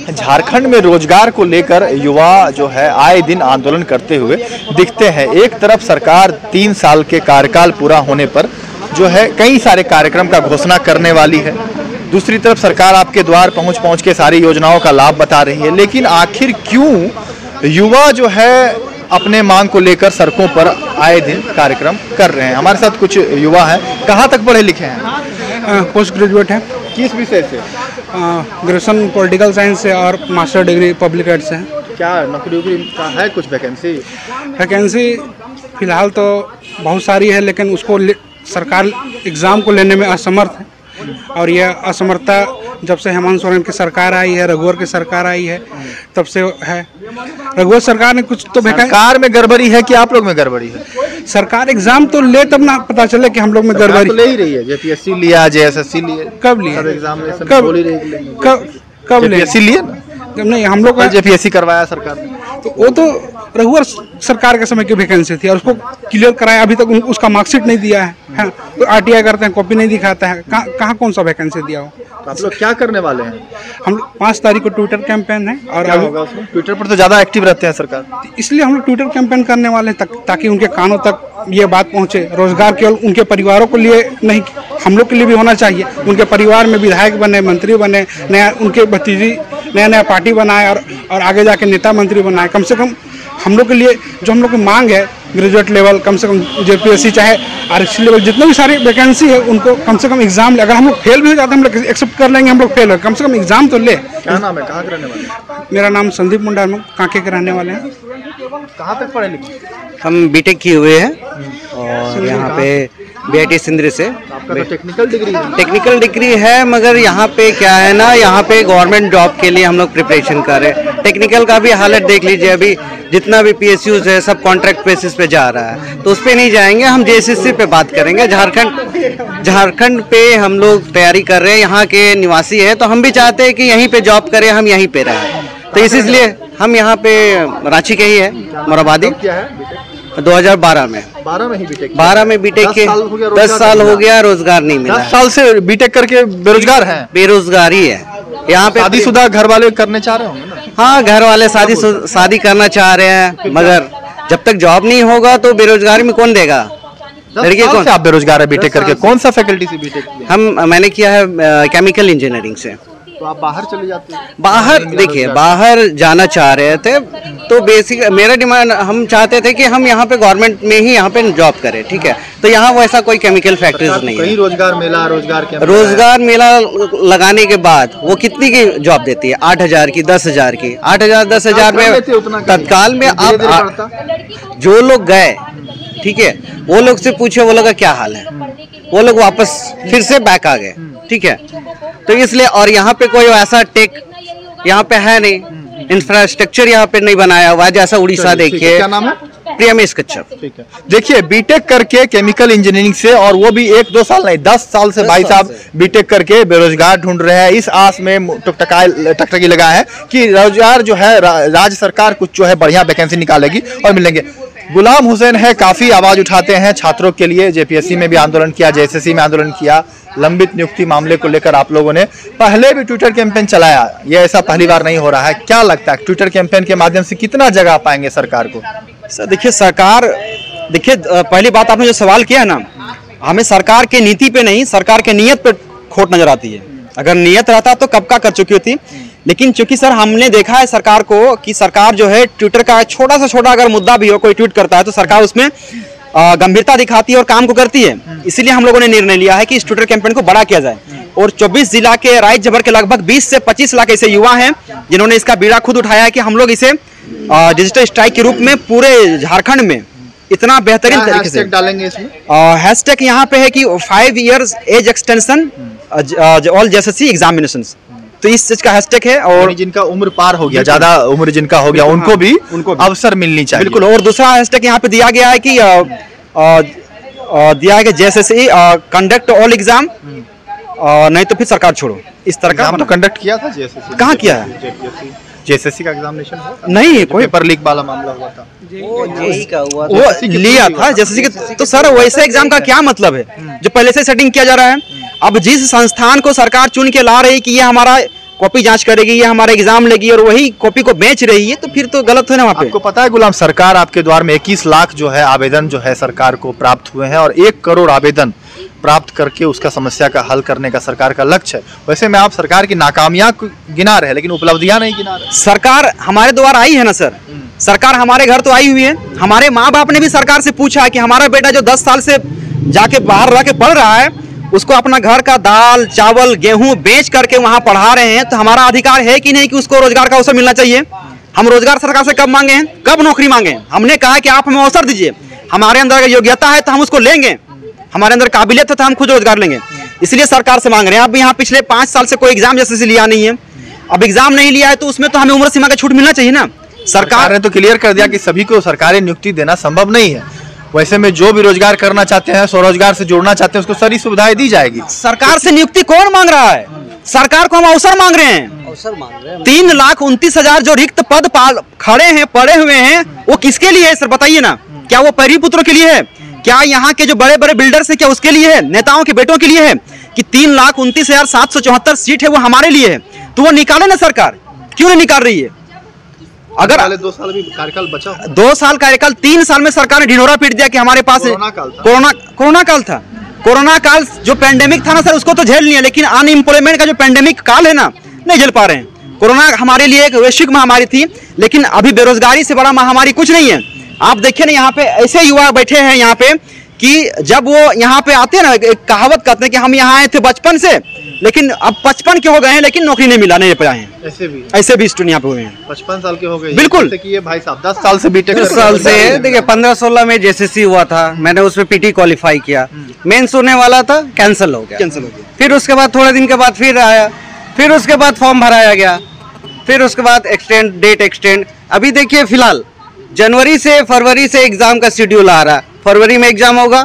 झारखंड में रोजगार को लेकर युवा जो है आए दिन आंदोलन करते हुए दिखते हैं। एक तरफ सरकार 3 साल के कार्यकाल पूरा होने पर जो है कई सारे कार्यक्रम का घोषणा करने वाली है, दूसरी तरफ सरकार आपके द्वार पहुंच के सारी योजनाओं का लाभ बता रही है। लेकिन आखिर क्यों युवा जो है अपने मांग को लेकर सड़कों पर आए दिन कार्यक्रम कर रहे हैं? हमारे साथ कुछ युवा हैं। कहाँ तक पढ़े लिखे हैं? पोस्ट ग्रेजुएट है। किस विषय से? ग्रेजुएशन पॉलिटिकल साइंस से और मास्टर डिग्री पब्लिक एड से है। क्या नौकरी का है कुछ वैकेंसी? वैकेंसी फिलहाल तो बहुत सारी है, लेकिन उसको सरकार एग्ज़ाम को लेने में असमर्थ है। और यह असमर्थता जब से हेमंत सोरेन की सरकार आई है, रघुवर की सरकार आई है, तब से है। रघुवर सरकार ने कुछ तो सरकार में गड़बड़ी है कि आप लोग में गड़बड़ी है? सरकार एग्जाम तो ले तब ना पता चले कि हम लोग में गड़बड़ी तो ले ही रही है। जेपीएससी लिया, जेएसएससी लिए, कब लिया? एग्जामिनेशन कब ले? जेपीएससी लिए नहीं, हम लोग जेपीएससी करवाया सरकार ने। तो वो तो रघुवर सरकार के समय की वैकेंसी थी और उसको क्लियर कराया। अभी तक उसका मार्कशीट नहीं दिया है। तो आरटीआई करते हैं, कॉपी नहीं दिखाता है। कहाँ कौन सा वैकेंसी दिया हो? तो आप लोग क्या करने वाले हैं? हम लोग 5 तारीख को ट्विटर कैंपेन है। और क्या होगा उसमें? ट्विटर पर तो ज़्यादा एक्टिव रहते हैं सरकार, इसलिए हम लोग ट्विटर कैंपेन करने वाले हैं ताकि उनके कानों तक ये बात पहुँचे। रोजगार केवल उनके परिवारों के लिए नहीं, हम लोग के लिए भी होना चाहिए। उनके परिवार में विधायक बने, मंत्री बने, नया उनके भतीजी नया पार्टी बनाए और आगे जाके नेता मंत्री बनाए। कम से कम हम लोग के लिए जो हम लोग की मांग है, ग्रेजुएट लेवल, कम से कम जेपीएससी चाहे आरक्षी लेवल, जितने भी सारी वैकेंसी है उनको कम से कम एग्जाम ले। अगर हम लोग फेल भी हो जाते हैं, हम लोग एक्सेप्ट कर लेंगे, हम लोग फेल हो, कम से कम एग्जाम तो ले। क्या नाम है? कहाँ के रहने वाले? मेरा नाम संदीप मुंडा है, कांके के रहने वाले हैं। कहाँ तक पढ़े लिखे? हम बीटेक किए हुए हैं और यहाँ पे बीआईटी सिंदरी से। आपका तो टेक्निकल डिग्री है? टेक्निकल डिग्री है, मगर यहाँ पे क्या है ना, यहाँ पे गवर्नमेंट जॉब के लिए हम लोग प्रिपरेशन कर रहे हैं। टेक्निकल का भी हालत देख लीजिए, अभी जितना भी पीएसयूज है सब कॉन्ट्रैक्ट बेसिस पे जा रहा है, तो उस पे नहीं जाएंगे। हम जेएसएससी पे बात करेंगे। झारखंड पे हम लोग तैयारी कर रहे हैं, यहाँ के निवासी है, तो हम भी चाहते हैं कि यहीं पे जॉब करें, हम यहीं पे रहें। तो इसलिए हम यहाँ पे रांची के ही है, मोराबादी। 2012 में। 12 में ही बीटेक? 12 में बीटेक के 10 साल हो गया, रोजगार नहीं मिला। 10 साल से बीटेक करके बेरोजगार हैं? बेरोजगारी है यहाँ पे। शादीशुदा घर वाले करने चाह रहे होंगे ना? हाँ, घर वाले शादी करना चाह रहे हैं, मगर जब तक जॉब नहीं होगा तो बेरोजगारी में कौन देगा? लड़के कौन? आप बेरोजगार है बीटेक करके? कौन सा फैकल्टी से बीटेक? मैंने किया है केमिकल इंजीनियरिंग से। तो आप बाहर चले जाते हैं? बाहर देखिए, बाहर जाना चाह रहे थे, तो बेसिक मेरा डिमांड, हम चाहते थे कि हम यहाँ पे गवर्नमेंट में ही यहाँ पे जॉब करें, ठीक है। तो यहाँ वैसा कोई केमिकल फैक्ट्रीज नहीं है। रोजगार मेला लगाने के बाद वो कितनी की जॉब देती है? 8,000 की, 10,000 की। 8,000 10,000 में तत्काल में आप जो लोग गए, ठीक है, वो लोग से पूछे वो लोग का क्या हाल है, वो लोग वापस फिर से बैक आ गए, ठीक है। तो इसलिए, और यहाँ पे कोई ऐसा टेक यहाँ पे है नहीं, इंफ्रास्ट्रक्चर यहाँ पे नहीं बनाया हुआ, जैसा उड़ीसा देखिए। क्या नाम है? प्रियमेश कच्छप। ठीक है। देखिए, बीटेक करके केमिकल इंजीनियरिंग से, और वो भी 1-2 साल नहीं, 10 साल से भाई साहब बीटेक करके बेरोजगार ढूंढ रहे हैं। इस आस में टकटकी लगा है कि रोजगार जो है राज्य सरकार कुछ जो है बढ़िया वैकेंसी निकालेगी और मिलेंगे। गुलाम हुसैन है, काफी आवाज उठाते हैं छात्रों के लिए। जेपीएससी में भी आंदोलन किया, जेएसएससी में आंदोलन किया। लंबित नियुक्ति मामले को लेकर आप लोगों ने पहले भी ट्विटर कैंपेन चलाया, ये ऐसा पहली बार नहीं हो रहा है। क्या लगता है ट्विटर कैंपेन के माध्यम से कितना जगह पाएंगे सरकार को? सर देखिए, पहली बात आपने जो सवाल किया है ना, हमें सरकार के नीति पे नहीं, सरकार के नियत पे खोट नजर आती है। अगर नियत रहता तो कब का कर चुकी होती। लेकिन चूंकि सर हमने देखा है सरकार को कि सरकार जो है ट्विटर का छोटा से छोटा अगर मुद्दा भी हो, कोई ट्वीट करता है तो सरकार उसमें गंभीरता दिखाती है और काम को करती है। इसीलिए हम लोगों ने निर्णय लिया है कि इस ट्विटर कैंपेन को बड़ा किया जाए। और 24 जिला के राज्य भर के लगभग 20 से 25 लाख ऐसे युवा हैं जिन्होंने इसका बीड़ा खुद उठाया है कि हम लोग इसे डिजिटल स्ट्राइक के रूप में पूरे झारखंड में इतना बेहतरीन तरीके से डालेंगे। इसमें हैशटैग यहाँ पे है कि 5 years age extension all JSSC examinations, तो इस चीज का हैशटैग है। और जिनका उम्र पार हो गया, ज्यादा उम्र जिनका हो गया, उनको भी अवसर मिलनी चाहिए। बिल्कुल। और दूसरा हैशटैग यहाँ पे दिया गया है कि जेएसएससी कंडक्ट ऑल एग्जाम, नहीं तो फिर सरकार छोड़ो, इस तरह का। तो कंडक्ट किया था जेएसएससी? कहाँ किया है? जेएसएससी का एग्जामिनेशन नहीं, कोई पेपर लीक वाला मामला हुआ था, जेईई का हुआ था, वो लिया था जेएसएससी के। तो सर वैसे एग्जाम का क्या मतलब है जो पहले से सेटिंग किया जा रहा है? अब जिस संस्थान को सरकार चुन के ला रही कि ये हमारा कॉपी जांच करेगी या हमारा एग्जाम लेगी और वही कॉपी को बेच रही है, तो फिर तो गलत है ना वहाँ पे। आपको पता है गुलाम, सरकार आपके द्वार में 21 लाख जो है आवेदन जो है सरकार को प्राप्त हुए हैं और 1 करोड़ आवेदन प्राप्त करके उसका समस्या का हल करने का सरकार का लक्ष्य है। वैसे में आप सरकार की नाकामियां गिना रहे हैं लेकिन उपलब्धियां नहीं गिना रहे। सरकार हमारे द्वार आई है ना सर, सरकार हमारे घर तो आई हुई है। हमारे माँ बाप ने भी सरकार से पूछा है कि हमारा बेटा जो 10 साल से जाके बाहर रह के पढ़ रहा है, उसको अपना घर का दाल चावल गेहूं बेच करके वहां पढ़ा रहे हैं, तो हमारा अधिकार है कि नहीं कि उसको रोजगार का अवसर मिलना चाहिए। हम रोजगार सरकार से कब मांगे हैं, कब नौकरी मांगे हैं? हमने कहा कि आप हमें अवसर दीजिए, हमारे अंदर अगर योग्यता है तो हम उसको लेंगे, हमारे अंदर काबिलियत है तो हम खुद रोजगार लेंगे। इसलिए सरकार से मांग रहे हैं। अब यहाँ पिछले 5 साल से कोई एग्जाम जैसे लिया नहीं है, अब एग्जाम नहीं लिया है तो उसमें तो हमें उम्र सीमा का छूट मिलना चाहिए ना। सरकार ने तो क्लियर कर दिया कि सभी को सरकारी नियुक्ति देना संभव नहीं है। वैसे में जो भी रोजगार करना चाहते हैं, स्वरोजगार से जोड़ना चाहते हैं, उसको सारी सुविधाएं दी जाएगी। सरकार से नियुक्ति कौन मांग रहा है? सरकार को हम अवसर मांग रहे हैं। अवसर मांग रहे हैं। 3,29,000 जो रिक्त पद खड़े हैं, पड़े हुए हैं, वो किसके लिए है सर बताइए ना? क्या वो पैरी पुत्रों के लिए है? क्या यहाँ के जो बड़े बड़े बिल्डर्स हैं क्या उसके लिए है? नेताओं के बेटों के लिए है? कि 3,29,774 सीट है वो हमारे लिए है, तो वो निकाले ना सरकार, क्यों नहीं निकाल रही है? अगर 2 साल भी कार्यकाल बचा, 2 साल कार्यकाल, 3 साल में सरकार ने ढिंढोरा पीट दिया कि हमारे पास कोरोना काल था। कोरोना काल जो पेंडेमिक था ना सर, उसको तो झेल लिया, लेकिन अनएम्प्लॉयमेंट का जो पेंडेमिक काल है ना, नहीं झेल पा रहे हैं। कोरोना हमारे लिए एक वैश्विक महामारी थी, लेकिन अभी बेरोजगारी से बड़ा महामारी कुछ नहीं है। आप देखिए ना, यहाँ पे ऐसे युवा बैठे हैं यहाँ पे कि जब वो यहाँ पे आते हैं ना, एक कहावत कहते हैं कि हम यहाँ आए थे बचपन से, लेकिन अब 55 के हो गए हैं लेकिन नौकरी नहीं मिला, नहीं पाए हैं। ऐसे भी स्टूडेंट यहाँ पे हुए हैं 55 साल के हो गए। बिल्कुल कि ये भाई साहब 10 साल से बीटेक 10 साल से। देखिए 15-16 में जेसीसी हुआ था, मैंने उसमें पीटी क्वालिफाई किया, मेंस होने वाला था, कैंसिल हो गया। फिर उसके बाद थोड़े दिन के बाद फिर आया, फिर उसके बाद फॉर्म भराया गया, फिर उसके बाद डेट एक्सटेंड। अभी देखिए फिलहाल जनवरी से फरवरी से एग्जाम का शेड्यूल आ रहा है। फरवरी में एग्जाम होगा,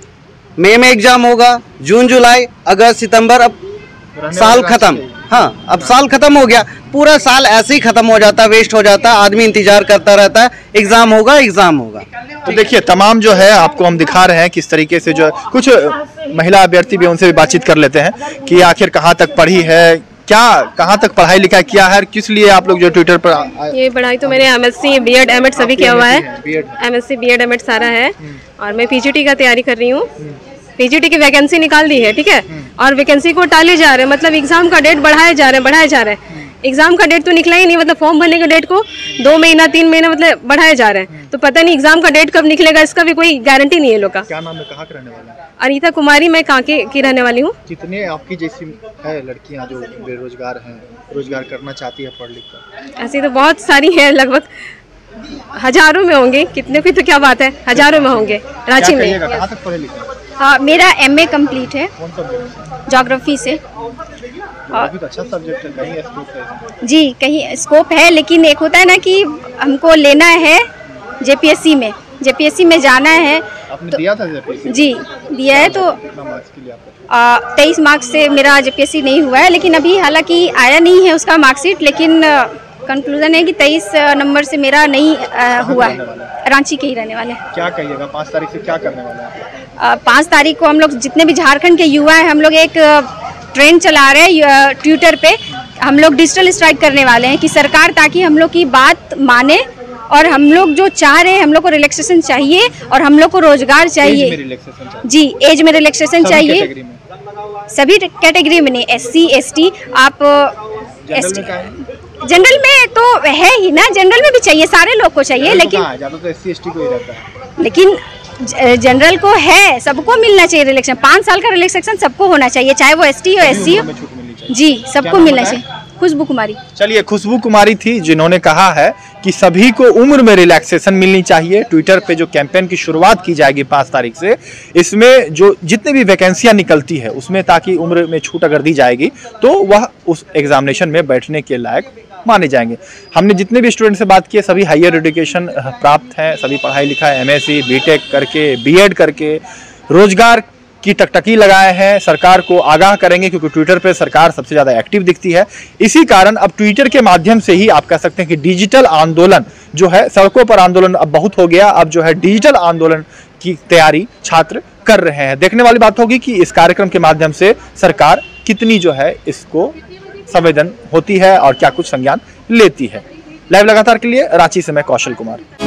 मई में एग्जाम होगा, जून जुलाई अगस्त सितंबर, अब साल खत्म। हाँ, अब साल खत्म हो गया, पूरा साल ऐसे ही खत्म हो जाता, वेस्ट हो जाता, आदमी इंतजार करता रहता है, एग्जाम होगा एग्जाम होगा। तो देखिए तमाम जो है आपको हम दिखा रहे हैं किस तरीके से जो कुछ महिला अभ्यर्थी भी, उनसे भी बातचीत कर लेते हैं कि आखिर कहाँ तक पढ़ी है, क्या कहाँ तक पढ़ाई लिखाई किया है, किस लिए आप लोग जो ट्विटर पर। ये पढ़ाई तो मैंने MSc B.Ed M.Ed सभी किया हुआ है, MSc B.Ed M.Ed सारा है, और मैं PGT का तैयारी कर रही हूँ। PGT की वैकेंसी निकाल दी है, ठीक है, और वैकेंसी को टाले जा रहे हैं, मतलब एग्जाम का डेट बढ़ाए जा रहे हैं। एग्जाम का डेट तो निकला ही नहीं, मतलब फॉर्म भरने का डेट को 2 महीना 3 महीना मतलब बढ़ाए जा रहे हैं, तो पता नहीं एग्जाम का डेट कब निकलेगा, इसका भी कोई गारंटी नहीं है लोग का। क्या नाम है, कहाँ के रहने वाले हैं? अनीता कुमारी, मैं कांके की रहने वाली हूँ। कितने आपकी जैसी है लड़कियां जो बेरोजगार हैं, रोजगार करना चाहती है पढ़ लिख कर? ऐसी तो बहुत सारी हैं, लगभग हजारों में होंगे, कितने की तो क्या बात है, हजारों में होंगे रांची में। कहाँ तक पढ़े लिखे? हाँ, मेरा MA कंप्लीट है ज्योग्राफी से। काफी अच्छा सब्जेक्ट है, कहीं स्कोप है? जी, कहीं स्कोप है, लेकिन एक होता है ना कि हमको लेना है JPSC में जाना है। आपने तो, दिया था JPSC? जी दिया है। तो 23 मार्क्स से मेरा JPSC नहीं हुआ है, लेकिन अभी हालांकि आया नहीं है उसका मार्कशीट, लेकिन कंक्लूजन है कि 23 नंबर से मेरा नहीं हुआ है। रांची के ही रहने वाले। क्या कहिएगा 5 तारीख से क्या करने वाले हैं? 5 तारीख को हम लोग जितने भी झारखंड के युवा हैं, हम लोग एक ट्रेंड चला रहे हैं ट्विटर पे। हम लोग डिजिटल स्ट्राइक करने वाले हैं कि सरकार ताकि हम लोग की बात माने, और हम लोग जो चाह रहे हैं, हम लोग को रिलैक्सेशन चाहिए और हम लोग को रोजगार चाहिए। जी, एज में रिलैक्सेशन चाहिए, सभी कैटेगरी में नहीं, SC ST। आप जनरल में तो है ही ना, जनरल में भी चाहिए, सारे लोग को चाहिए, लेकिन SC ST को ही रहता है। लेकिन जनरल को है, सबको मिलना चाहिए रिलैक्सेशन। 5 साल का रिलैक्सेशन सबको होना चाहिए, चाहे वो ST हो SC हो। जी, सबको मिलना चाहिए। खुशबू कुमारी। चलिए, खुशबू कुमारी थी जिन्होंने कहा है कि सभी को उम्र में रिलैक्सेशन मिलनी चाहिए। ट्विटर पे जो कैंपेन की शुरुआत की जाएगी 5 तारीख से, इसमें जो जितने भी वैकेंसियां निकलती है उसमें ताकि उम्र में छूट अगर दी जाएगी तो वह उस एग्जामिनेशन में बैठने के लायक माने जाएंगे। हमने जितने भी स्टूडेंट से बात की है, सभी हायर एजुकेशन प्राप्त हैं, सभी पढ़ाई लिखाई MSc B.Tech करके B.Ed करके रोजगार की टकटकी लगाए हैं। सरकार को आगाह करेंगे क्योंकि ट्विटर पे सरकार सबसे ज़्यादा एक्टिव दिखती है। इसी कारण अब ट्विटर के माध्यम से ही आप कह सकते हैं कि डिजिटल आंदोलन जो है, सड़कों पर आंदोलन अब बहुत हो गया, अब जो है डिजिटल आंदोलन की तैयारी छात्र कर रहे हैं। देखने वाली बात होगी कि इस कार्यक्रम के माध्यम से सरकार कितनी जो है इसको संवेदन होती है और क्या कुछ संज्ञान लेती है। लाइव लगातार के लिए रांची से मैं कौशल कुमार।